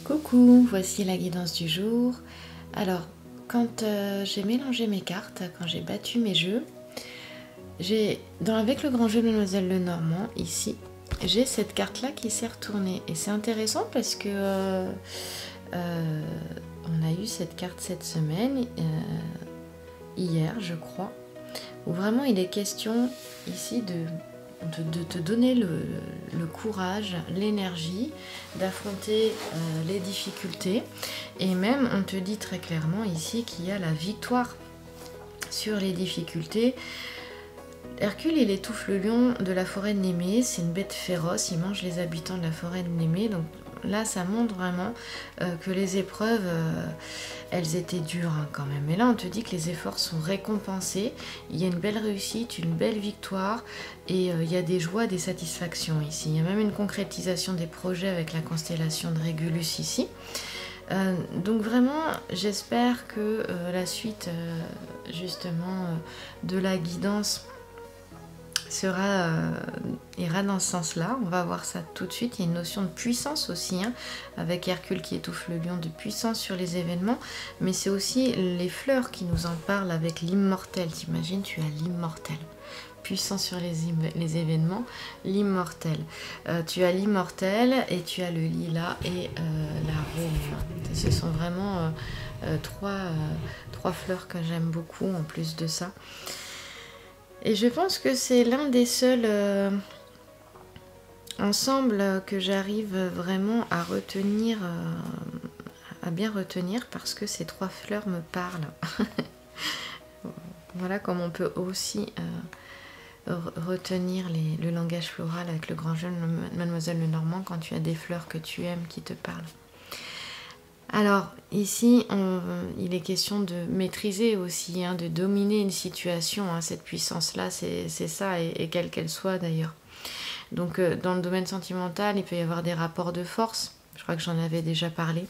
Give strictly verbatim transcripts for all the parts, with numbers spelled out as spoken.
Coucou, voici la guidance du jour. Alors, quand euh, j'ai mélangé mes cartes, quand j'ai battu mes jeux, j'ai, dans, avec le grand jeu de Mademoiselle Lenormand, ici, j'ai cette carte-là qui s'est retournée. Et c'est intéressant parce que euh, euh, on a eu cette carte cette semaine, euh, hier je crois, où vraiment il est question ici de... De, de te donner le, le courage, l'énergie d'affronter euh, les difficultés. Et même, on te dit très clairement ici qu'il y a la victoire sur les difficultés. Hercule, il étouffe le lion de la forêt de Némée. C'est une bête féroce, il mange les habitants de la forêt de Némée. Donc là, ça montre vraiment euh, que les épreuves, euh, elles étaient dures hein, quand même. Mais là, on te dit que les efforts sont récompensés. Il y a une belle réussite, une belle victoire. Et euh, il y a des joies, des satisfactions ici. Il y a même une concrétisation des projets avec la constellation de Régulus ici. Euh, donc vraiment, j'espère que euh, la suite, euh, justement, euh, de la guidance sera, euh, ira dans ce sens-là. On va voir ça tout de suite. Il y a une notion de puissance aussi, hein, avec Hercule qui étouffe le lion, de puissance sur les événements. Mais c'est aussi les fleurs qui nous en parlent avec l'immortel. T'imagines, tu as l'immortel. Puissant sur les, les événements, l'immortel. Euh, tu as l'immortel et tu as le lilas et euh, la rose. Ce sont vraiment euh, euh, trois, euh, trois fleurs que j'aime beaucoup en plus de ça. Et je pense que c'est l'un des seuls euh, ensembles que j'arrive vraiment à retenir, euh, à bien retenir parce que ces trois fleurs me parlent. Voilà comme on peut aussi... Euh, retenir les, le langage floral avec le grand jeu de Mademoiselle Lenormand quand tu as des fleurs que tu aimes qui te parlent. Alors ici on, il est question de maîtriser aussi, hein, de dominer une situation, hein, cette puissance là c'est ça et, et quelle qu'elle soit d'ailleurs. Donc euh, dans le domaine sentimental il peut y avoir des rapports de force, je crois que j'en avais déjà parlé.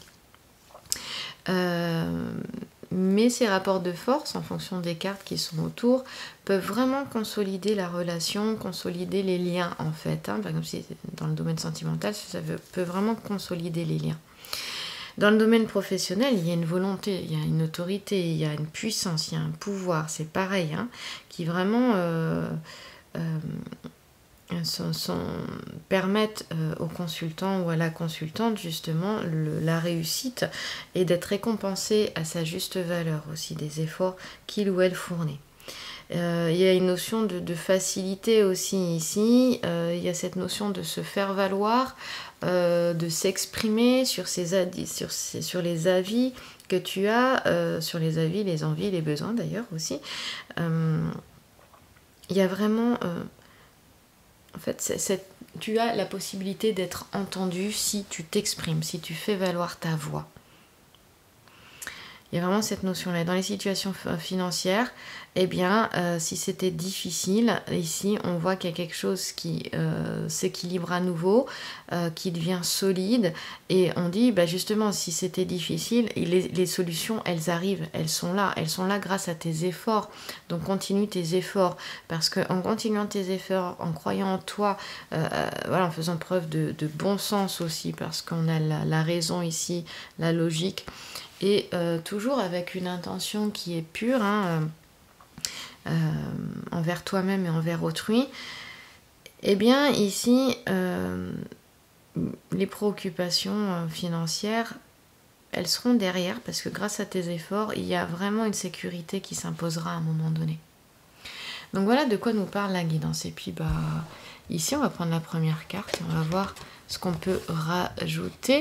Euh, mais ces rapports de force, en fonction des cartes qui sont autour, peuvent vraiment consolider la relation, consolider les liens en fait. Hein. Par exemple, si dans le domaine sentimental, ça peut vraiment consolider les liens. Dans le domaine professionnel, il y a une volonté, il y a une autorité, il y a une puissance, il y a un pouvoir, c'est pareil, hein, qui vraiment... Euh, euh, Sont, sont, permettent euh, au consultant ou à la consultante justement le, la réussite et d'être récompensé à sa juste valeur aussi des efforts qu'il ou elle fournit. Euh, il y a une notion de, de facilité aussi ici, euh, il y a cette notion de se faire valoir, euh, de s'exprimer sur, sur, sur les avis que tu as, euh, sur les avis, les envies, les besoins d'ailleurs aussi. Euh, il y a vraiment... Euh, En fait, c'est, c'est, tu as la possibilité d'être entendu si tu t'exprimes, si tu fais valoir ta voix. Il y a vraiment cette notion-là. Dans les situations financières, eh bien, euh, si c'était difficile, ici, on voit qu'il y a quelque chose qui euh, s'équilibre à nouveau, euh, qui devient solide. Et on dit, bah, justement, si c'était difficile, les, les solutions, elles arrivent, elles sont là. Elles sont là grâce à tes efforts. Donc, continue tes efforts. Parce qu'en continuant tes efforts, en croyant en toi, euh, voilà, en faisant preuve de, de bon sens aussi, parce qu'on a la, la raison ici, la logique, et euh, toujours avec une intention qui est pure, hein, euh, euh, envers toi-même et envers autrui, eh bien ici, euh, les préoccupations financières, elles seront derrière, parce que grâce à tes efforts, il y a vraiment une sécurité qui s'imposera à un moment donné. Donc voilà de quoi nous parle la guidance. Et puis bah, ici, on va prendre la première carte et on va voir ce qu'on peut rajouter.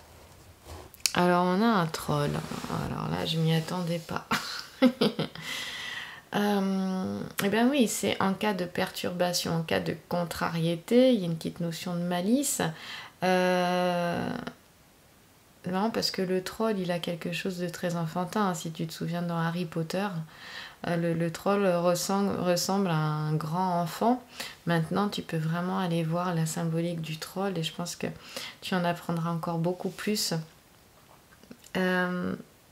Alors on a un troll, alors là je m'y attendais pas. euh, et bien oui, c'est en cas de perturbation, en cas de contrariété, il y a une petite notion de malice. Euh, non, parce que le troll il a quelque chose de très enfantin, hein, si tu te souviens dans Harry Potter. Euh, le, le troll ressemble, ressemble à un grand enfant. Maintenant tu peux vraiment aller voir la symbolique du troll et je pense que tu en apprendras encore beaucoup plus. Euh...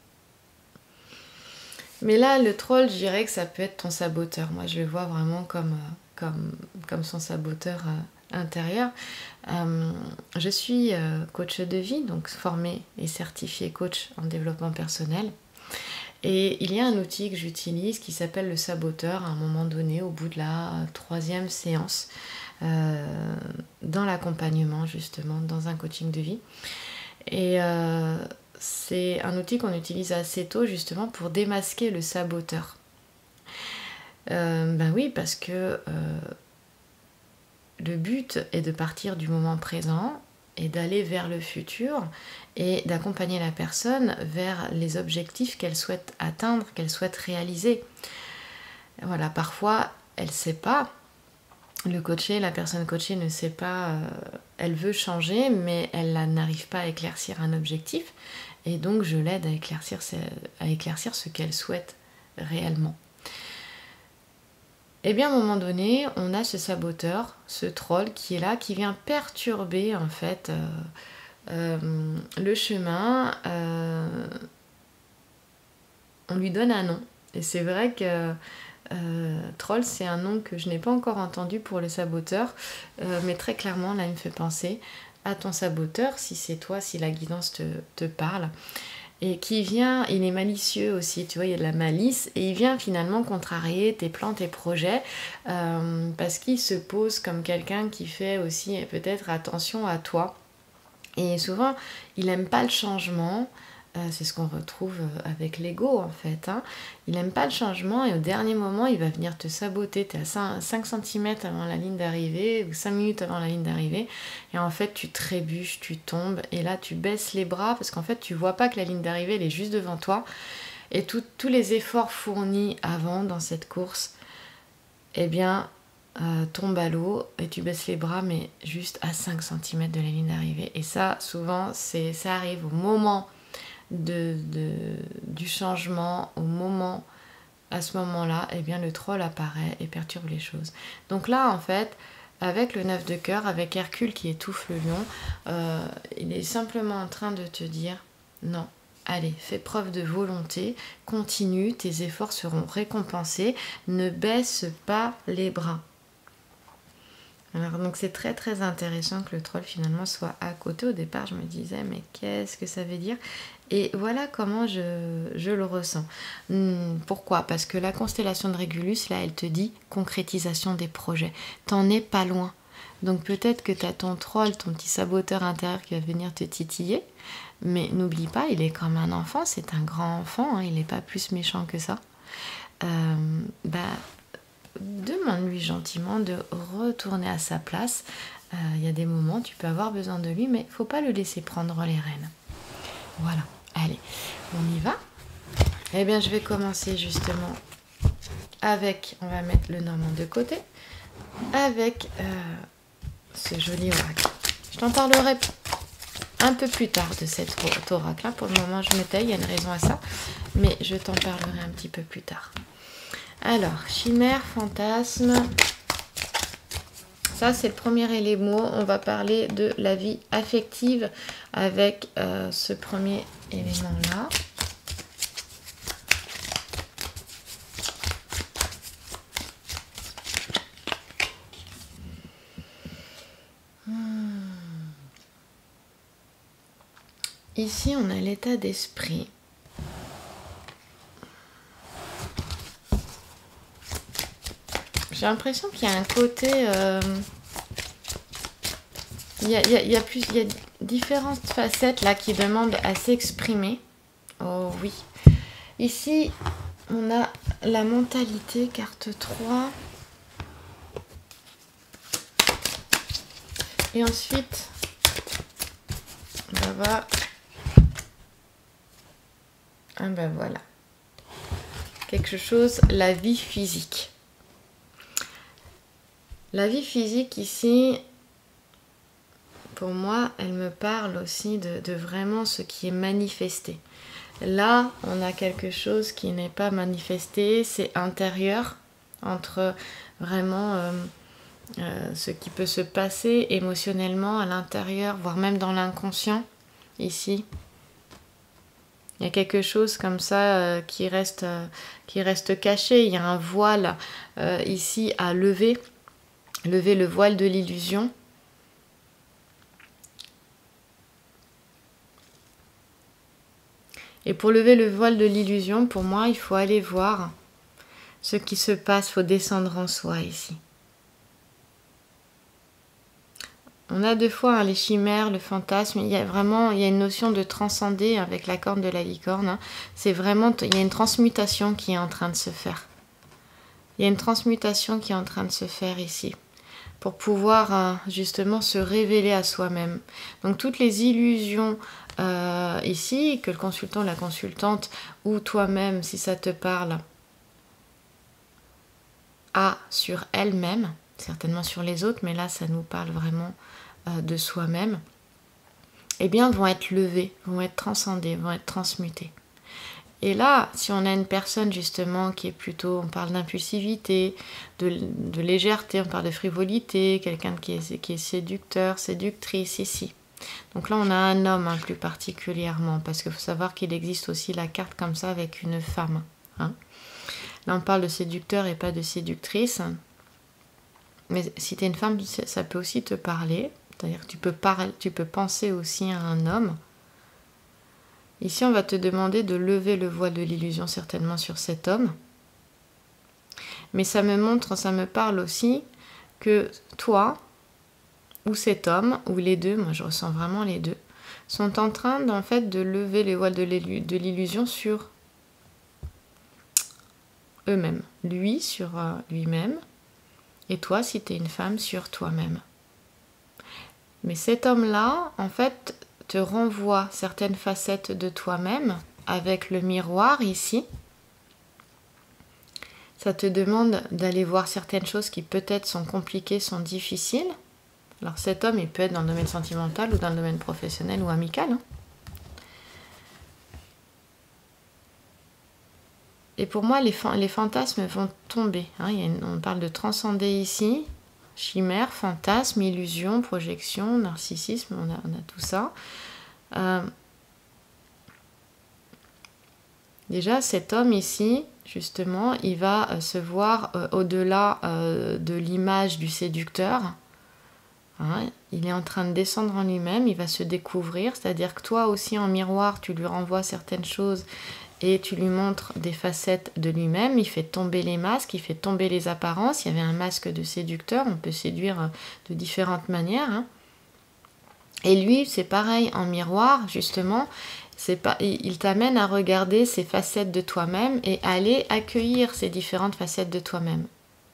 Mais là, le troll, je dirais que ça peut être ton saboteur. Moi, je le vois vraiment comme, comme, comme son saboteur intérieure. Euh, je suis euh, coach de vie, donc formée et certifiée coach en développement personnel. Et il y a un outil que j'utilise qui s'appelle le saboteur à un moment donné, au bout de la troisième séance, euh, dans l'accompagnement justement, dans un coaching de vie. Et euh, c'est un outil qu'on utilise assez tôt justement pour démasquer le saboteur. Euh, ben oui, parce que euh, le but est de partir du moment présent et d'aller vers le futur et d'accompagner la personne vers les objectifs qu'elle souhaite atteindre, qu'elle souhaite réaliser. Voilà, parfois, elle ne sait pas. Le coaché, la personne coachée ne sait pas, euh, elle veut changer, mais elle n'arrive pas à éclaircir un objectif. Et donc, je l'aide à éclaircir, à éclaircir ce qu'elle souhaite réellement. Et bien, à un moment donné, on a ce saboteur, ce troll qui est là, qui vient perturber, en fait, euh, euh, le chemin. Euh, on lui donne un nom. Et c'est vrai que Euh, troll, c'est un nom que je n'ai pas encore entendu pour le saboteur, euh, mais très clairement, là, il me fait penser à ton saboteur, si c'est toi, si la guidance te, te parle, et qui vient, il est malicieux aussi, tu vois, il y a de la malice, et il vient finalement contrarier tes plans, tes projets, euh, parce qu'il se pose comme quelqu'un qui fait aussi peut-être attention à toi, et souvent, il n'aime pas le changement. Euh, c'est ce qu'on retrouve avec l'ego en fait. Hein. Il n'aime pas le changement et au dernier moment, il va venir te saboter. Tu es à cinq centimètres avant la ligne d'arrivée ou cinq minutes avant la ligne d'arrivée. Et en fait, tu trébuches, tu tombes et là, tu baisses les bras parce qu'en fait, tu vois pas que la ligne d'arrivée, elle est juste devant toi. Et tout, tous les efforts fournis avant dans cette course, eh bien, euh, tombent à l'eau et tu baisses les bras, mais juste à cinq centimètres de la ligne d'arrivée. Et ça, souvent, c'est, ça arrive au moment De, de, du changement, au moment, à ce moment-là, eh bien le troll apparaît et perturbe les choses. Donc là, en fait, avec le neuf de cœur, avec Hercule qui étouffe le lion, euh, il est simplement en train de te dire non. Allez, fais preuve de volonté, continue, tes efforts seront récompensés, ne baisse pas les bras. Alors donc c'est très très intéressant que le troll finalement soit à côté. Au départ je me disais mais qu'est-ce que ça veut dire? Et voilà comment je, je le ressens. Hmm, pourquoi? Parce que la constellation de Régulus là elle te dit concrétisation des projets. T'en es pas loin. Donc peut-être que tu as ton troll, ton petit saboteur intérieur qui va venir te titiller. Mais n'oublie pas, il est comme un enfant, c'est un grand enfant, hein, il n'est pas plus méchant que ça. Euh, bah demande-lui gentiment de retourner à sa place. Il euh, y a des moments, tu peux avoir besoin de lui, mais il ne faut pas le laisser prendre les rênes. Voilà, allez, on y va. Eh bien, je vais commencer justement avec, on va mettre le normand de côté, avec euh, ce joli oracle. Je t'en parlerai un peu plus tard de cet oracle. Pour le moment, je me tais, il y a une raison à ça, mais je t'en parlerai un petit peu plus tard. Alors, chimère, fantasme, ça c'est le premier élément. On va parler de la vie affective avec euh, ce premier élément-là. Hmm. Ici, on a l'état d'esprit. J'ai l'impression qu'il y a un côté... Euh, il, y a, il, y a, il, y a plus, il y a différentes facettes là qui demandent à s'exprimer. Oh oui. Ici, on a la mentalité, carte trois. Et ensuite, on va voir... Ah ben voilà. Quelque chose, la vie physique. La vie physique ici, pour moi, elle me parle aussi de, de vraiment ce qui est manifesté. Là, on a quelque chose qui n'est pas manifesté, c'est intérieur, entre vraiment euh, euh, ce qui peut se passer émotionnellement à l'intérieur, voire même dans l'inconscient, ici. Il y a quelque chose comme ça euh, qui reste, euh, qui reste caché, il y a un voile euh, ici à lever. Lever le voile de l'illusion, Et pour lever le voile de l'illusion, pour moi, il faut aller voir ce qui se passe, il faut descendre en soi ici. On a deux fois hein, les chimères, le fantasme, il y a vraiment il y a une notion de transcender avec la corne de la licorne. Hein. C'est vraiment, il y a une transmutation qui est en train de se faire. Il y a une transmutation qui est en train de se faire ici, pour pouvoir euh, justement se révéler à soi-même. Donc toutes les illusions euh, ici, que le consultant, la consultante, ou toi-même, si ça te parle, a sur elle-même, certainement sur les autres, mais là ça nous parle vraiment euh, de soi-même, eh bien vont être levées, vont être transcendées, vont être transmutées. Et là, si on a une personne justement qui est plutôt, on parle d'impulsivité, de, de légèreté, on parle de frivolité, quelqu'un qui est, qui est séducteur, séductrice ici. Donc là on a un homme hein, plus particulièrement, parce qu'il faut savoir qu'il existe aussi la carte comme ça avec une femme. Hein. Là on parle de séducteur et pas de séductrice. Mais si tu es une femme, ça peut aussi te parler. C'est-à-dire que tu peux, parler, tu peux penser aussi à un homme. Ici, on va te demander de lever le voile de l'illusion certainement sur cet homme. Mais ça me montre, ça me parle aussi que toi, ou cet homme, ou les deux, moi je ressens vraiment les deux, sont en train en fait de lever les voiles de l'illusion sur eux-mêmes. Lui sur lui-même. Et toi, si tu es une femme, sur toi-même. Mais cet homme-là, en fait, te renvoie certaines facettes de toi-même avec le miroir ici. Ça te demande d'aller voir certaines choses qui peut-être sont compliquées, sont difficiles. Alors cet homme, il peut être dans le domaine sentimental ou dans le domaine professionnel ou amical. Hein. Et pour moi, les, fan les fantasmes vont tomber. Hein. Il y a une, on parle de transcender ici. Chimère, fantasme, illusion, projection, narcissisme, on a, on a tout ça. Euh, déjà, cet homme ici, justement, il va euh, se voir euh, au-delà euh, de l'image du séducteur. Hein, il est en train de descendre en lui-même, il va se découvrir, c'est-à-dire que toi aussi en miroir, tu lui renvoies certaines choses et tu lui montres des facettes de lui-même, il fait tomber les masques, il fait tomber les apparences. Il y avait un masque de séducteur, on peut séduire de différentes manières. Hein. Et lui, c'est pareil, en miroir, justement, c'est pas, il t'amène à regarder ces facettes de toi-même et à aller accueillir ces différentes facettes de toi-même.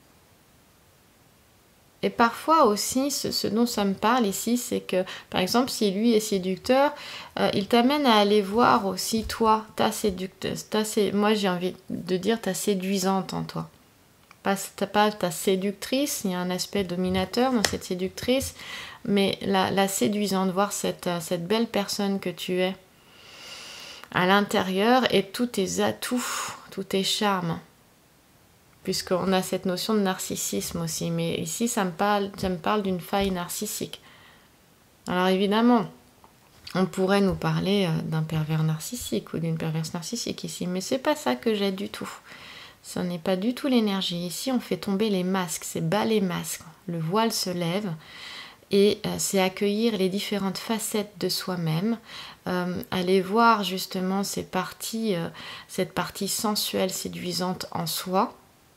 Et parfois aussi, ce, ce dont ça me parle ici, c'est que, par exemple, si lui est séducteur, euh, il t'amène à aller voir aussi toi, ta séducteuse, ta sé... moi j'ai envie de dire ta séduisante en toi. Pas, pas ta séductrice, il y a un aspect dominateur dans cette séductrice, mais la, la séduisante, voir cette, cette belle personne que tu es à l'intérieur et tous tes atouts, tous tes charmes. Puisqu'on a cette notion de narcissisme aussi. Mais ici, ça me parle, ça me parle d'une faille narcissique. Alors évidemment, on pourrait nous parler d'un pervers narcissique ou d'une perverse narcissique ici. Mais c'est pas ça que j'ai du tout. Ce n'est pas du tout l'énergie. Ici, on fait tomber les masques. C'est bas les masques. Le voile se lève. Et euh, c'est accueillir les différentes facettes de soi-même. Euh, aller voir justement ces parties, euh, cette partie sensuelle, séduisante en soi.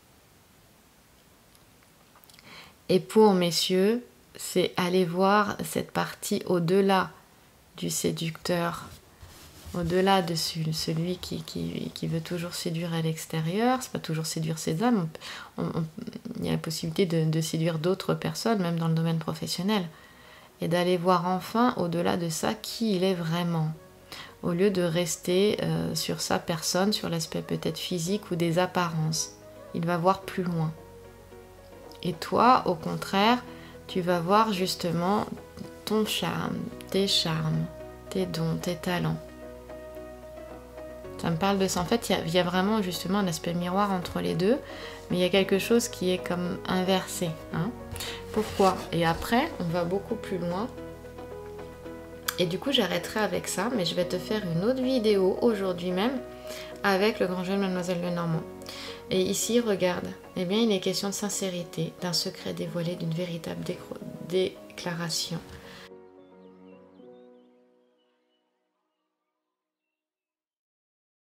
Et pour messieurs, c'est aller voir cette partie au-delà du séducteur, au-delà de celui qui, qui, qui veut toujours séduire à l'extérieur. C'est pas toujours séduire ses âmes. On, on, il y a la possibilité de, de séduire d'autres personnes, même dans le domaine professionnel. Et d'aller voir enfin, au-delà de ça, qui il est vraiment. Au lieu de rester euh, sur sa personne, sur l'aspect peut-être physique ou des apparences. Il va voir plus loin. Et toi, au contraire, tu vas voir justement ton charme, tes charmes, tes dons, tes talents. Ça me parle de ça. En fait, il y, y a vraiment justement un aspect miroir entre les deux, mais il y a quelque chose qui est comme inversé. Hein. Pourquoi? Et après, on va beaucoup plus loin. Et du coup, j'arrêterai avec ça, mais je vais te faire une autre vidéo aujourd'hui même avec le grand jeu de Mademoiselle Lenormand. Et ici, regarde, eh bien, il est question de sincérité, d'un secret dévoilé, d'une véritable déclaration